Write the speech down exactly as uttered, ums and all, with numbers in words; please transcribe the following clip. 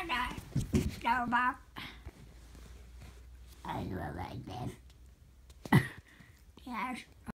rồi. Đầu bạc. I love like that. Yes.